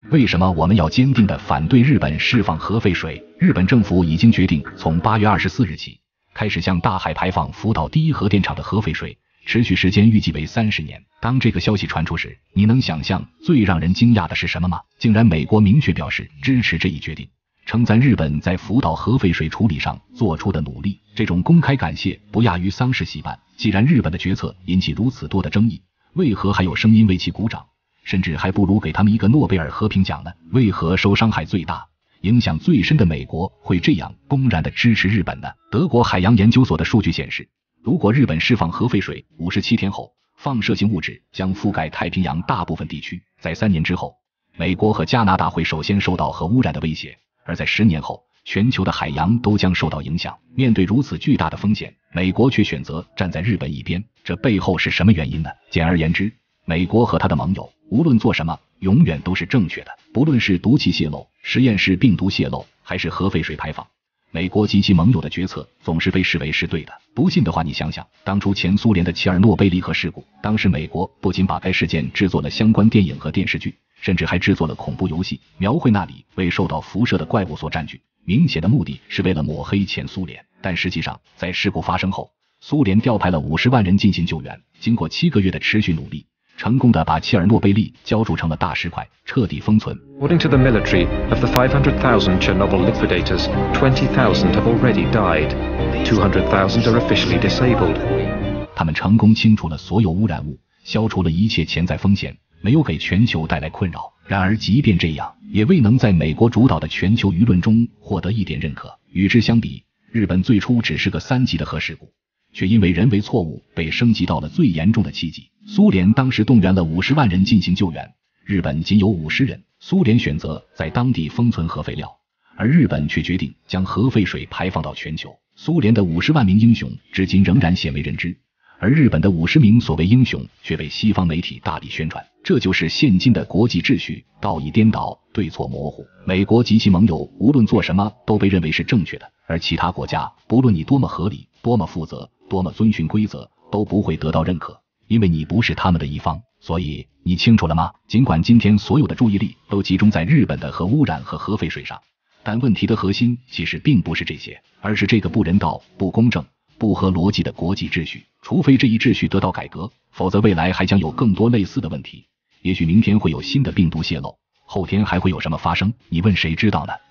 为什么我们要坚定地反对日本释放核废水？日本政府已经决定从8月24日起开始向大海排放福岛第一核电厂的核废水，持续时间预计为30年。当这个消息传出时，你能想象最让人惊讶的是什么吗？竟然美国明确表示支持这一决定，称赞日本在福岛核废水处理上做出的努力。这种公开感谢不亚于丧事喜办。既然日本的决策引起如此多的争议，为何还有声音为其鼓掌？甚至还不如给他们一个诺贝尔和平奖呢？为何受伤害最大、影响最深的美国会这样公然地支持日本呢？德国海洋研究所的数据显示，如果日本释放核废水，57天后，放射性物质将覆盖太平洋大部分地区。在3年之后，美国和加拿大会首先受到核污染的威胁，而在10年后，全球的海洋都将受到影响。面对如此巨大的风险，美国却选择站在日本一边，这背后是什么原因呢？简而言之，美国和他的盟友无论做什么，永远都是正确的。不论是毒气泄漏、实验室病毒泄漏，还是核废水排放，美国及其盟友的决策总是被视为是对的。不信的话，你想想，当初前苏联的切尔诺贝利核事故，当时美国不仅把该事件制作了相关电影和电视剧，甚至还制作了恐怖游戏，描绘那里为受到辐射的怪物所占据，明显的目的是为了抹黑前苏联。但实际上，在事故发生后，苏联调派了50万人进行救援，经过7个月的持续努力，成功的把切尔诺贝利浇筑成了大石块，彻底封存。 According to the military, of the 500,000 Chernobyl liquidators, 20,000 have already died. 200,000 are officially disabled. 他们成功清除了所有污染物，消除了一切潜在风险，没有给全球带来困扰。然而即便这样，也未能在美国主导的全球舆论中获得一点认可。与之相比，日本最初只是个3级的核事故，却因为人为错误被升级到了最严重的7级。苏联当时动员了50万人进行救援，日本仅有50人。苏联选择在当地封存核废料，而日本却决定将核废水排放到全球。苏联的50万名英雄至今仍然鲜为人知，而日本的50名所谓英雄却被西方媒体大力宣传。这就是现今的国际秩序，道义颠倒，对错模糊。美国及其盟友无论做什么都被认为是正确的，而其他国家不论你多么合理、多么负责、多么遵循规则，都不会得到认可，因为你不是他们的一方。所以你清楚了吗？尽管今天所有的注意力都集中在日本的核污染和核废水上，但问题的核心其实并不是这些，而是这个不人道、不公正、不合逻辑的国际秩序。除非这一秩序得到改革，否则未来还将有更多类似的问题。也许明天会有新的病毒泄漏，后天还会有什么发生，你问谁知道呢？